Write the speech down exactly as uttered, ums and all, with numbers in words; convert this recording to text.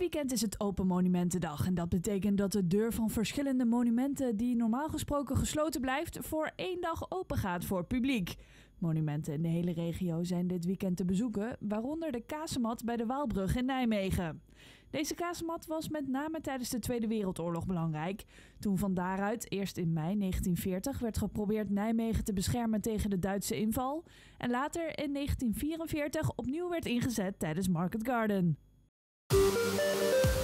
weekend is het Open Monumentendag en dat betekent dat de deur van verschillende monumenten die normaal gesproken gesloten blijft, voor één dag open gaat voor publiek. Monumenten in de hele regio zijn dit weekend te bezoeken, waaronder de kazemat bij de Waalbrug in Nijmegen. Deze kazemat was met name tijdens de Tweede Wereldoorlog belangrijk, toen van daaruit eerst in mei negentien veertig werd geprobeerd Nijmegen te beschermen tegen de Duitse inval en later in negentien vierenveertig opnieuw werd ingezet tijdens Market Garden.